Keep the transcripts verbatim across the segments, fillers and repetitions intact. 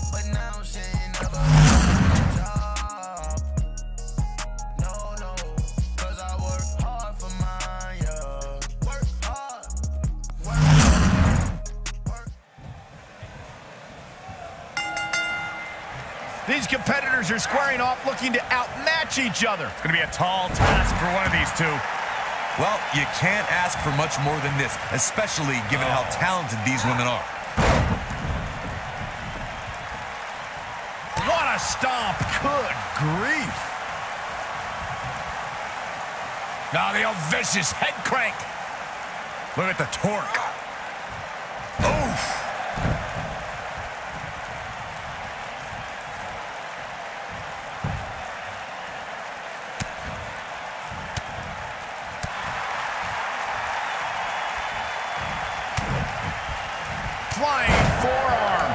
but now she ain't never had a job. No, no, cause I work hard for mine, yeah. Work hard, work hard, work. These competitors are squaring off looking to outmatch each other. It's going to be a tall task for one of these two. Well, you can't ask for much more than this, especially given how talented these women are. What a stomp. Good grief. Now the old vicious head crank. Look at the torque. Oof. Flying forearm.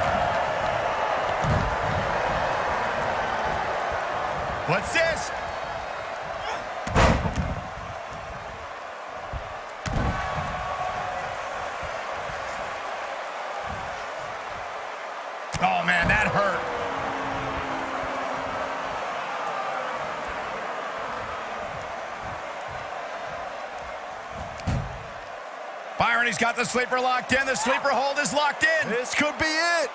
What's this? Oh, man, that hurt. Tyr'ahnee's got the sleeper locked in. The sleeper hold is locked in. This could be it.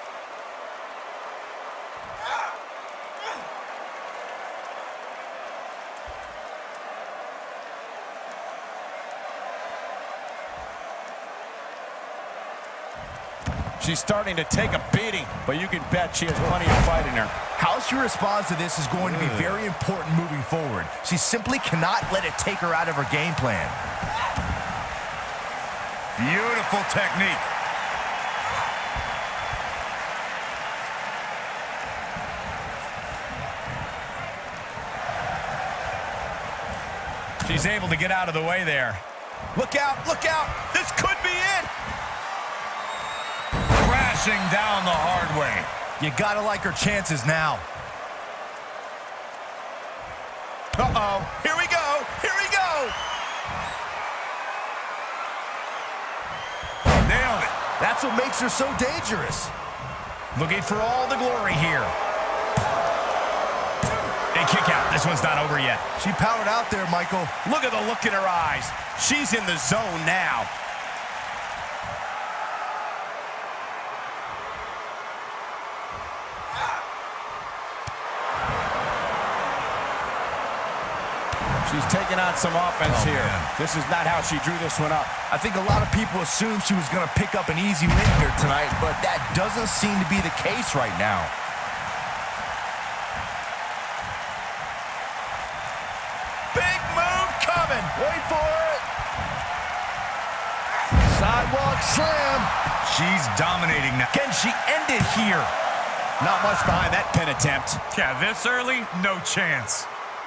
She's starting to take a beating, but you can bet she has plenty of fight in her. How she responds to this is going to be very important moving forward. She simply cannot let it take her out of her game plan. Beautiful technique. She's able to get out of the way there. Look out, look out. This could be it. Crashing down the hard way. You gotta like her chances now. Uh-oh. Here we go. Here we go. Nailed it. That's what makes her so dangerous. Looking for all the glory here. A kick out. This one's not over yet. She powered out there, Michael. Look at the look in her eyes. She's in the zone now. She's taking on some offense Oh, here. man. This is not how she drew this one up. I think a lot of people assumed she was going to pick up an easy win here tonight, but that doesn't seem to be the case right now. Big move coming. Wait for it. Sidewalk slam. She's dominating now. Can she end it here? Not much behind that pin attempt. Yeah, this early, no chance.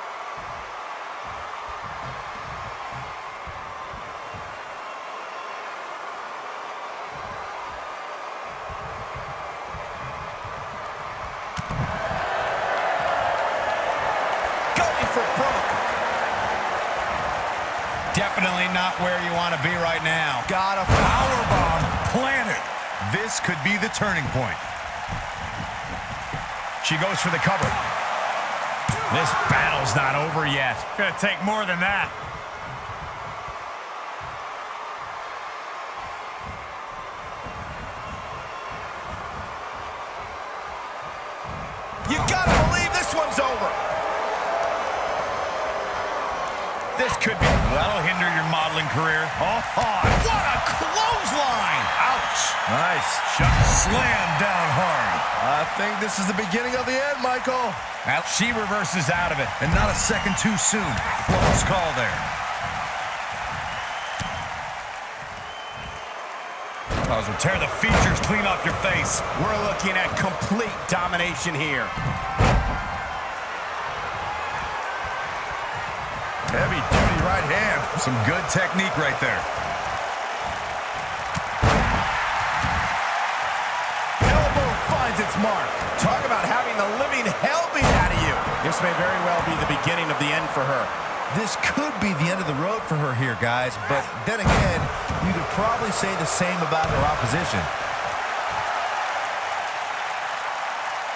Definitely not where you want to be right now. Got a Powerbomb planted. This could be the turning point. She goes for the cover. This battle's not over yet. Gonna take more than that. You gotta believe this one's over. This could be. That'll hinder your modeling career. Oh, what a clothesline! Ouch. Nice. Shot slammed down hard. I think this is the beginning of the end, Michael. Now she reverses out of it. And not a second too soon. Close call there. Those will tear the features clean off your face. We're looking at complete domination here. Heavy-duty right hand. Some good technique right there. Elbow finds its mark. Talk about having the living hell beat out of you. This may very well be the beginning of the end for her. This could be the end of the road for her here, guys. But then again, you could probably say the same about her opposition.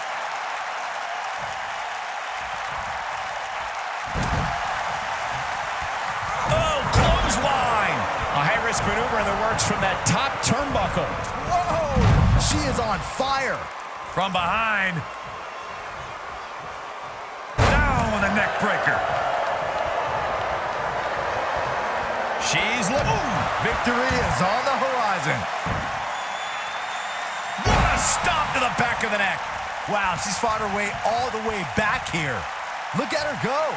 high-risk maneuver in the works from that top turnbuckle. Whoa! She is on fire. From behind. Down with a neck breaker. She's looking. Victory is on the horizon. What a stomp to the back of the neck. Wow, she's fought her way all the way back here. Look at her go.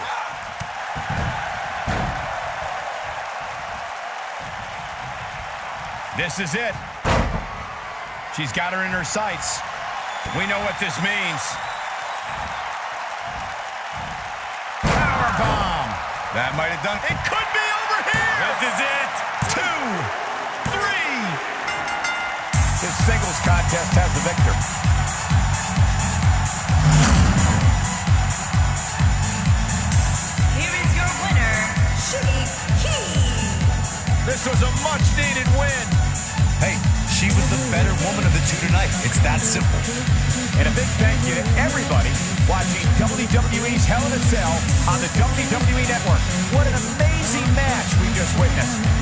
This is it. She's got her in her sights. We know what this means. Powerbomb. That might have done it. It could be over here. This is it. Two, three. This singles contest has the victor. Here is your winner, Shiki. This was a much-needed win. Hey, she was the better woman of the two tonight. It's that simple. And a big thank you to everybody watching W W E's Hell in a Cell on the W W E Network. What an amazing match we just witnessed.